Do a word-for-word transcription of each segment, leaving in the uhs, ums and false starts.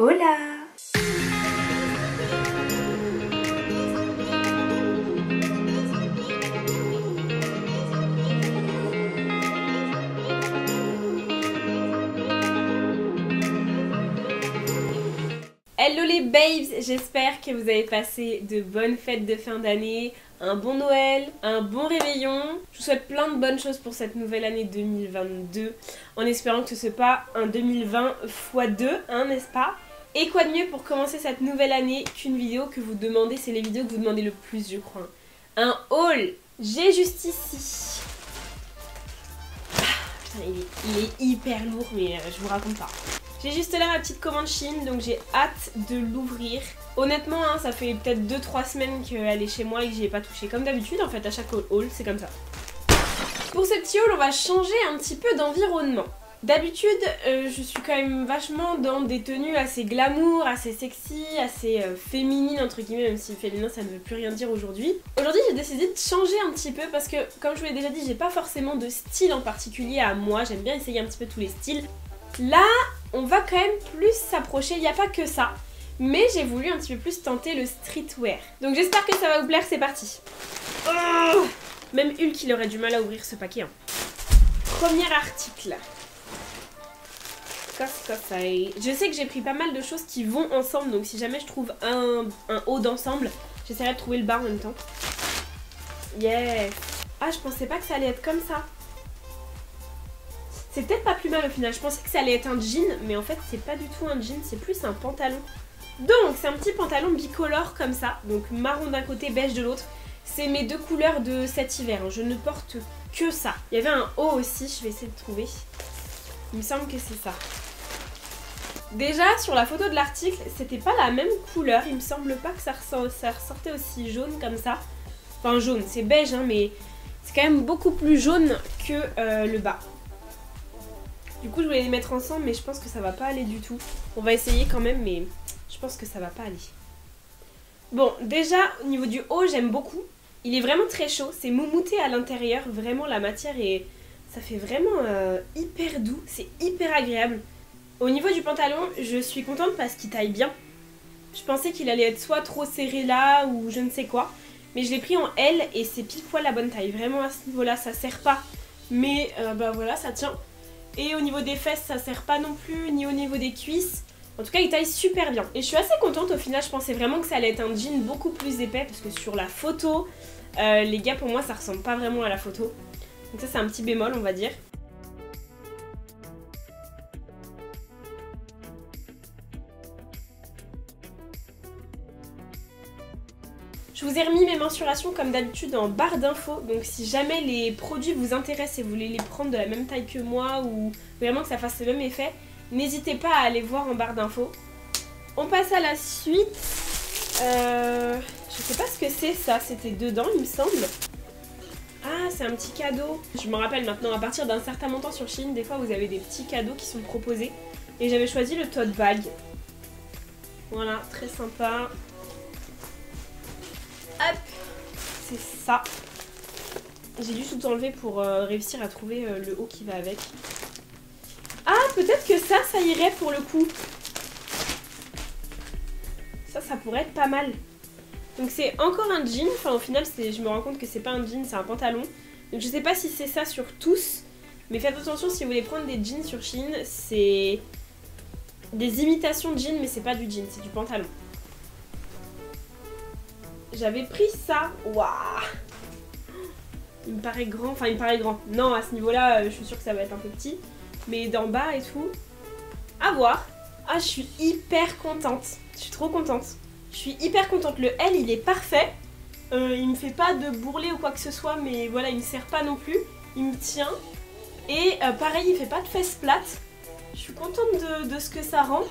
Hola! Hello les babes, j'espère que vous avez passé de bonnes fêtes de fin d'année, un bon Noël, un bon réveillon. Je vous souhaite plein de bonnes choses pour cette nouvelle année deux mille vingt-deux, en espérant que ce soit pas un deux mille vingt fois deux, hein, n'est-ce pas? Et quoi de mieux pour commencer cette nouvelle année qu'une vidéo que vous demandez, c'est les vidéos que vous demandez le plus, je crois. Un haul. J'ai juste ici. Ah, putain, il est, il est hyper lourd, mais euh, je vous raconte pas. J'ai juste là ma petite commande Shein, donc j'ai hâte de l'ouvrir. Honnêtement, hein, ça fait peut-être deux trois semaines qu'elle est chez moi et que j'y ai pas touché. Comme d'habitude, en fait, à chaque haul, c'est comme ça. Pour ce petit haul, on va changer un petit peu d'environnement. D'habitude, euh, je suis quand même vachement dans des tenues assez glamour, assez sexy, assez euh, féminines, entre guillemets, même si féminin, ça ne veut plus rien dire aujourd'hui. Aujourd'hui, j'ai décidé de changer un petit peu parce que, comme je vous l'ai déjà dit, j'ai pas forcément de style en particulier à moi. J'aime bien essayer un petit peu tous les styles. Là, on va quand même plus s'approcher, il n'y a pas que ça. Mais j'ai voulu un petit peu plus tenter le streetwear. Donc j'espère que ça va vous plaire, c'est parti. Oh, même Hulk, il aurait du mal à ouvrir ce paquet. Hein. Premier article. Je sais que j'ai pris pas mal de choses qui vont ensemble, donc si jamais je trouve un, un haut d'ensemble, j'essaierai de trouver le bas en même temps. Yes. Ah, je pensais pas que ça allait être comme ça. C'est peut-être pas plus mal au final, je pensais que ça allait être un jean, mais en fait c'est pas du tout un jean, c'est plus un pantalon. Donc c'est un petit pantalon bicolore comme ça, donc marron d'un côté, beige de l'autre. C'est mes deux couleurs de cet hiver, hein. Je ne porte que ça. Il y avait un haut aussi, je vais essayer de trouver. Il me semble que c'est ça. Déjà sur la photo de l'article, c'était pas la même couleur, il me semble pas que ça, ressort, ça ressortait aussi jaune comme ça. Enfin jaune, c'est beige hein, mais c'est quand même beaucoup plus jaune que euh, le bas. Du coup je voulais les mettre ensemble mais je pense que ça va pas aller du tout. On va essayer quand même mais je pense que ça va pas aller. Bon déjà au niveau du haut j'aime beaucoup. Il est vraiment très chaud, c'est moumouté à l'intérieur. Vraiment la matière est... ça fait vraiment euh, hyper doux, c'est hyper agréable. Au niveau du pantalon je suis contente parce qu'il taille bien. Je pensais qu'il allait être soit trop serré là ou je ne sais quoi. Mais je l'ai pris en L et c'est pile poil la bonne taille. Vraiment à ce niveau là ça serre pas. Mais euh, bah voilà ça tient. Et au niveau des fesses ça sert pas non plus, ni au niveau des cuisses. En tout cas il taille super bien. Et je suis assez contente au final, je pensais vraiment que ça allait être un jean beaucoup plus épais. Parce que sur la photo, euh, les gars pour moi ça ressemble pas vraiment à la photo. Donc ça c'est un petit bémol on va dire. Je vous ai remis mes mensurations comme d'habitude en barre d'infos, donc si jamais les produits vous intéressent et vous voulez les prendre de la même taille que moi ou vraiment que ça fasse le même effet, n'hésitez pas à aller voir en barre d'infos. On passe à la suite. Euh, je sais pas ce que c'est ça, c'était dedans il me semble. Ah c'est un petit cadeau. Je me rappelle maintenant, à partir d'un certain montant sur Shein, des fois vous avez des petits cadeaux qui sont proposés. Et j'avais choisi le tote bag. Voilà, très sympa. Hop, c'est ça. J'ai dû tout enlever pour euh, réussir à trouver euh, le haut qui va avec. Ah, peut-être que ça, ça irait pour le coup. Ça, ça pourrait être pas mal. Donc c'est encore un jean. Enfin, au final, je me rends compte que c'est pas un jean, c'est un pantalon. Donc je sais pas si c'est ça sur tous. Mais faites attention si vous voulez prendre des jeans sur Shein. C'est des imitations de jeans, mais c'est pas du jean, c'est du pantalon. J'avais pris ça. Waouh. Il me paraît grand. Enfin, il me paraît grand. Non, à ce niveau-là, je suis sûre que ça va être un peu petit. Mais d'en bas et tout. À voir. Ah, je suis hyper contente. Je suis trop contente. Je suis hyper contente. Le L, il est parfait. Euh, il me fait pas de bourrelet ou quoi que ce soit. Mais voilà, il me serre pas non plus. Il me tient. Et euh, pareil, il fait pas de fesses plates. Je suis contente de, de ce que ça rend.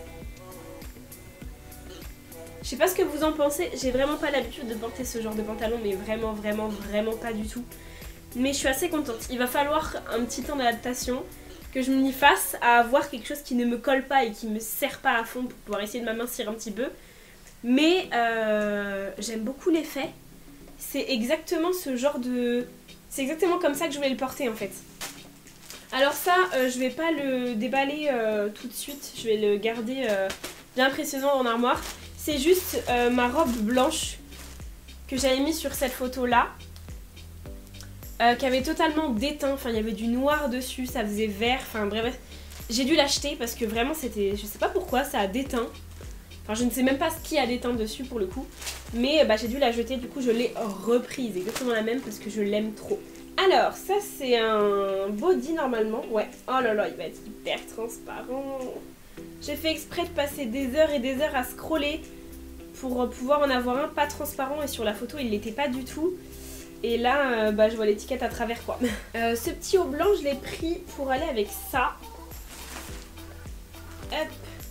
Je sais pas ce que vous en pensez, j'ai vraiment pas l'habitude de porter ce genre de pantalon, mais vraiment, vraiment, vraiment pas du tout. Mais je suis assez contente. Il va falloir un petit temps d'adaptation, que je m'y fasse à avoir quelque chose qui ne me colle pas et qui me serre pas à fond pour pouvoir essayer de m'amincir un petit peu. Mais euh, j'aime beaucoup l'effet. C'est exactement ce genre de... C'est exactement comme ça que je voulais le porter en fait. Alors ça, euh, je vais pas le déballer euh, tout de suite, je vais le garder... Euh... bien précieusement dans mon armoire. C'est juste euh, ma robe blanche que j'avais mis sur cette photo là. Euh, qui avait totalement déteint, enfin il y avait du noir dessus, ça faisait vert, enfin bref. J'ai dû l'acheter parce que vraiment c'était, je sais pas pourquoi, ça a déteint. Enfin je ne sais même pas ce qui a déteint dessus pour le coup. Mais bah, j'ai dû la jeter, du coup je l'ai reprise, exactement la même parce que je l'aime trop. Alors ça c'est un body normalement, ouais. Oh là là, il va être hyper transparent. J'ai fait exprès de passer des heures et des heures à scroller pour pouvoir en avoir un pas transparent et sur la photo il l'était pas du tout. Et là, euh, bah, je vois l'étiquette à travers quoi. Euh, ce petit haut blanc, je l'ai pris pour aller avec ça. Hop.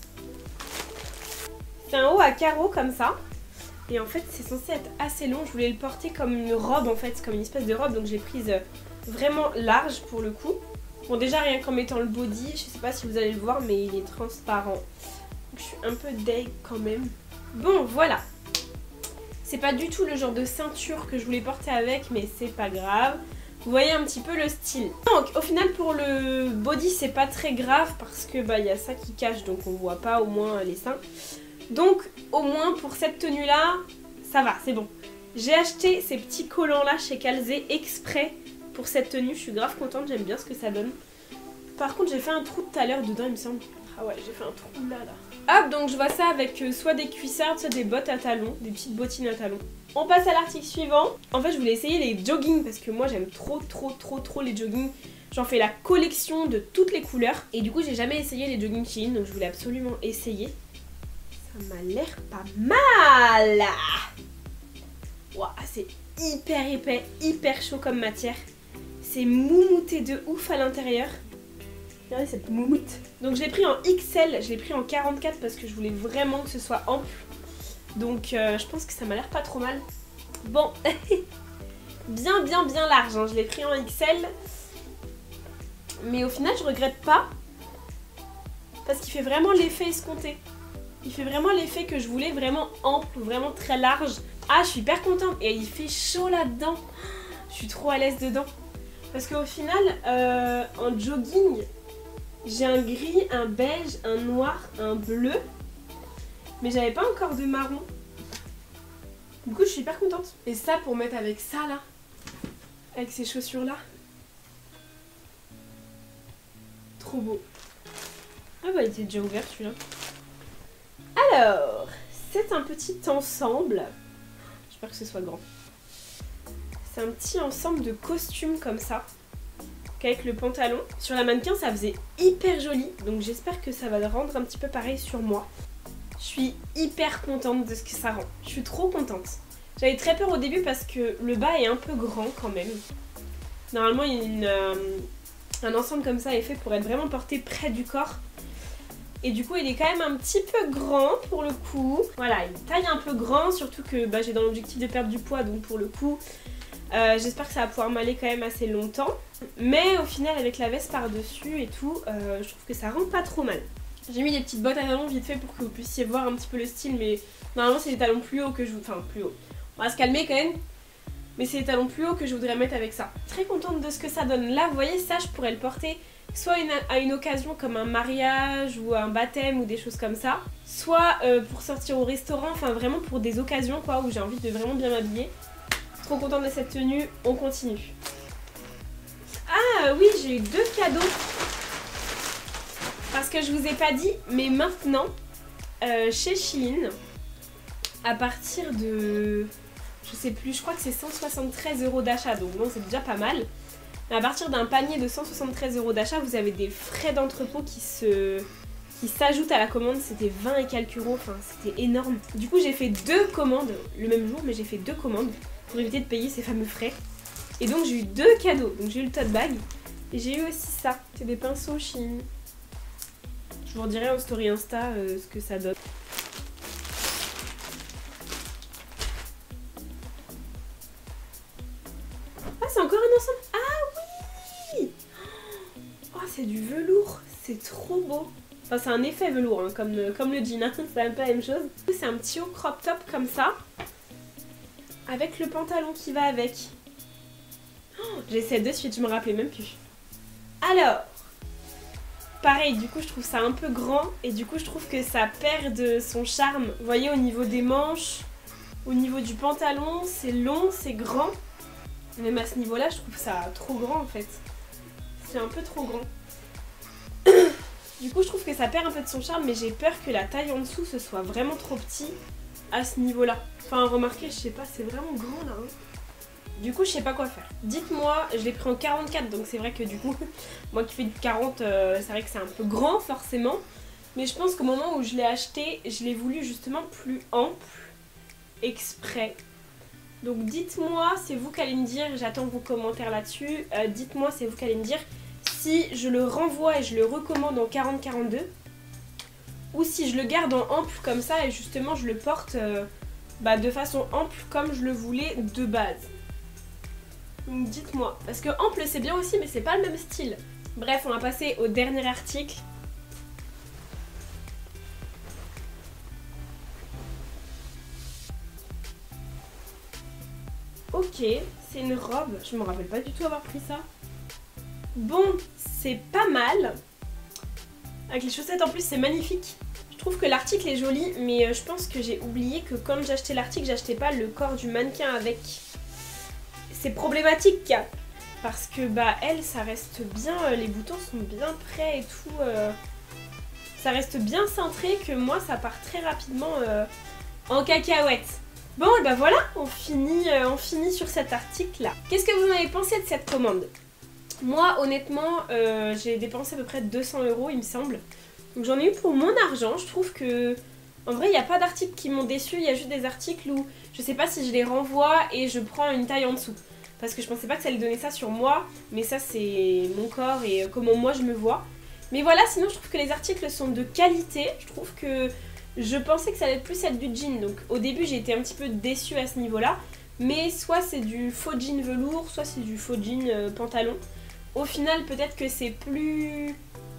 C'est un haut à carreaux comme ça. Et en fait, c'est censé être assez long. Je voulais le porter comme une robe en fait, comme une espèce de robe. Donc j'ai prise euh, vraiment large pour le coup. Bon, déjà rien qu'en mettant le body, je sais pas si vous allez le voir, mais il est transparent. Donc je suis un peu deg quand même. Bon, voilà. C'est pas du tout le genre de ceinture que je voulais porter avec, mais c'est pas grave. Vous voyez un petit peu le style. Donc au final pour le body c'est pas très grave parce que bah il y a ça qui cache donc on voit pas au moins les seins. Donc au moins pour cette tenue là, ça va, c'est bon. J'ai acheté ces petits collants là chez Calzé exprès pour cette tenue. Je suis grave contente, j'aime bien ce que ça donne. Par contre j'ai fait un trou tout à l'heure dedans il me semble. Ah ouais, j'ai fait un trou là là. Hop, donc je vois ça avec euh, soit des cuissardes, soit des bottes à talons, des petites bottines à talons. On passe à l'article suivant. En fait, je voulais essayer les joggings parce que moi j'aime trop trop trop trop les joggings. J'en fais la collection de toutes les couleurs. Et du coup, j'ai jamais essayé les joggings Shein, donc je voulais absolument essayer. Ça m'a l'air pas mal. Waouh, c'est hyper épais, hyper chaud comme matière. C'est moumouté de ouf à l'intérieur. Regardez cette moumoute. Donc je l'ai pris en X L, je l'ai pris en quarante-quatre parce que je voulais vraiment que ce soit ample. Donc euh, je pense que ça m'a l'air pas trop mal. Bon, bien bien bien large, hein. Je l'ai pris en X L. Mais au final je regrette pas. Parce qu'il fait vraiment l'effet escompté. Il fait vraiment l'effet que je voulais, vraiment ample, vraiment très large. Ah, je suis hyper contente. Et il fait chaud là-dedans. Je suis trop à l'aise dedans. Parce qu'au final, euh, en jogging... j'ai un gris, un beige, un noir, un bleu. Mais j'avais pas encore de marron. Du coup je suis hyper contente. Et ça pour mettre avec ça là. Avec ces chaussures là. Trop beau. Ah bah il était déjà ouvert celui-là. Alors, c'est un petit ensemble. J'espère que ce soit grand. C'est un petit ensemble de costumes comme ça. Avec le pantalon. Sur la mannequin ça faisait hyper joli, donc j'espère que ça va le rendre un petit peu pareil sur moi. Je suis hyper contente de ce que ça rend, je suis trop contente. J'avais très peur au début parce que le bas est un peu grand quand même. Normalement il y a une, euh, un ensemble comme ça est fait pour être vraiment porté près du corps. Et du coup il est quand même un petit peu grand pour le coup. Voilà, il taille un peu grand, surtout que bah, j'ai dans l'objectif de perdre du poids, donc pour le coup... Euh, j'espère que ça va pouvoir m'aller quand même assez longtemps. Mais au final avec la veste par dessus et tout, euh, je trouve que ça rend pas trop mal. J'ai mis des petites bottes à talons vite fait pour que vous puissiez voir un petit peu le style. Mais normalement c'est les talons plus hauts que je... Enfin plus hauts. On va se calmer quand même. Mais c'est les talons plus hauts que je voudrais mettre avec ça. Très contente de ce que ça donne. Là vous voyez ça, je pourrais le porter soit une, à une occasion comme un mariage ou un baptême ou des choses comme ça. Soit euh, pour sortir au restaurant, enfin vraiment pour des occasions quoi où j'ai envie de vraiment bien m'habiller. Trop contente de cette tenue, on continue. Ah oui, j'ai eu deux cadeaux. Parce que je vous ai pas dit, mais maintenant, euh, chez Shein, à partir de... je sais plus, je crois que c'est cent soixante-treize euros d'achat, donc bon, c'est déjà pas mal. Mais à partir d'un panier de cent soixante-treize euros d'achat, vous avez des frais d'entrepôt qui se... qui s'ajoutent à la commande, c'était vingt et quelques euros, enfin c'était énorme. Du coup j'ai fait deux commandes le même jour, mais j'ai fait deux commandes pour éviter de payer ces fameux frais. Et donc j'ai eu deux cadeaux. Donc j'ai eu le tote bag et j'ai eu aussi ça. C'est des pinceaux Shein. Je vous redirai en story Insta euh, ce que ça donne. Ah c'est encore un ensemble. Ah oui. Oh c'est du velours. C'est trop beau. Enfin c'est un effet velours hein, comme, comme le jean. Hein. C'est un peu la même chose. C'est un petit haut crop top comme ça. Avec le pantalon qui va avec. Oh, j'essaie de suite, je me rappelais même plus. Alors, pareil, du coup je trouve ça un peu grand et du coup je trouve que ça perd de son charme. Vous voyez, au niveau des manches, au niveau du pantalon, c'est long, c'est grand. Même à ce niveau-là, je trouve ça trop grand en fait. C'est un peu trop grand. Du coup, je trouve que ça perd un peu de son charme, mais j'ai peur que la taille en dessous ce soit vraiment trop petit à ce niveau-là. Enfin, remarquez, je sais pas, c'est vraiment grand là. Hein. Du coup, je sais pas quoi faire. Dites-moi, je l'ai pris en quarante-quatre, donc c'est vrai que du coup, moi qui fais du quarante, euh, c'est vrai que c'est un peu grand forcément. Mais je pense qu'au moment où je l'ai acheté, je l'ai voulu justement plus ample, exprès. Donc dites-moi, c'est vous qui allez me dire, j'attends vos commentaires là-dessus. Euh, dites-moi, c'est vous qui allez me dire si je le renvoie et je le recommande en quarante quarante-deux. Ou si je le garde en ample comme ça et justement je le porte euh, bah, de façon ample comme je le voulais de base. Donc dites-moi, parce que ample c'est bien aussi mais c'est pas le même style. Bref, on va passer au dernier article. Ok, c'est une robe, je me rappelle pas du tout avoir pris ça. Bon, c'est pas mal. Avec les chaussettes en plus, c'est magnifique. Je trouve que l'article est joli, mais je pense que j'ai oublié que quand j'achetais l'article, j'achetais pas le corps du mannequin avec. C'est problématique, parce que bah elle, ça reste bien, les boutons sont bien prêts et tout. Euh, ça reste bien cintré que moi, ça part très rapidement euh, en cacahuète. Bon, et bah voilà, on finit, euh, on finit sur cet article-là. Qu'est-ce que vous en avez pensé de cette commande? Moi, honnêtement, euh, j'ai dépensé à peu près deux cents euros, il me semble. Donc j'en ai eu pour mon argent. Je trouve que, en vrai, il n'y a pas d'articles qui m'ont déçu. Il y a juste des articles où je sais pas si je les renvoie et je prends une taille en dessous. Parce que je pensais pas que ça allait donner ça sur moi. Mais ça, c'est mon corps et comment moi je me vois. Mais voilà, sinon je trouve que les articles sont de qualité. Je trouve que je pensais que ça allait plus être du jean. Donc au début, j'ai été un petit peu déçue à ce niveau-là. Mais soit c'est du faux jean velours, soit c'est du faux jean euh, pantalon. Au final, peut-être que c'est plus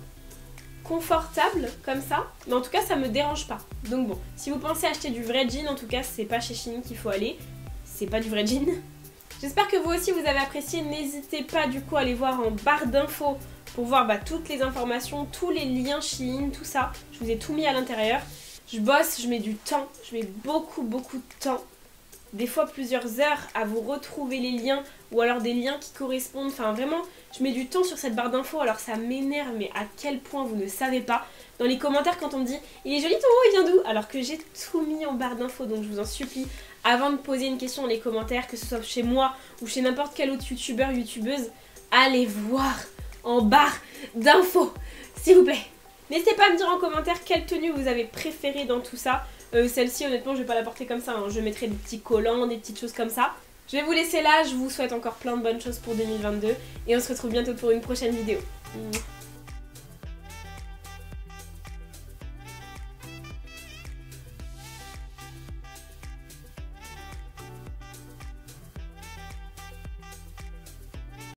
confortable comme ça, mais en tout cas ça me dérange pas. Donc bon, si vous pensez acheter du vrai jean, en tout cas c'est pas chez Shein qu'il faut aller, c'est pas du vrai jean. J'espère que vous aussi vous avez apprécié, n'hésitez pas du coup à aller voir en barre d'infos pour voir bah, toutes les informations, tous les liens Shein, tout ça, je vous ai tout mis à l'intérieur. Je bosse, je mets du temps, je mets beaucoup beaucoup de temps, des fois plusieurs heures à vous retrouver les liens ou alors des liens qui correspondent, enfin vraiment je mets du temps sur cette barre d'infos, alors ça m'énerve mais à quel point vous ne savez pas. Dans les commentaires quand on me dit il est joli ton haut, il vient d'où? Alors que j'ai tout mis en barre d'infos, donc je vous en supplie, avant de poser une question dans les commentaires, que ce soit chez moi ou chez n'importe quel autre youtubeur, youtubeuse, allez voir en barre d'infos, s'il vous plaît. N'hésitez pas à me dire en commentaire quelle tenue vous avez préférée dans tout ça. Euh, Celle-ci honnêtement je vais pas la porter comme ça, hein. Je mettrai des petits collants, des petites choses comme ça. Je vais vous laisser là, je vous souhaite encore plein de bonnes choses pour deux mille vingt-deux et on se retrouve bientôt pour une prochaine vidéo.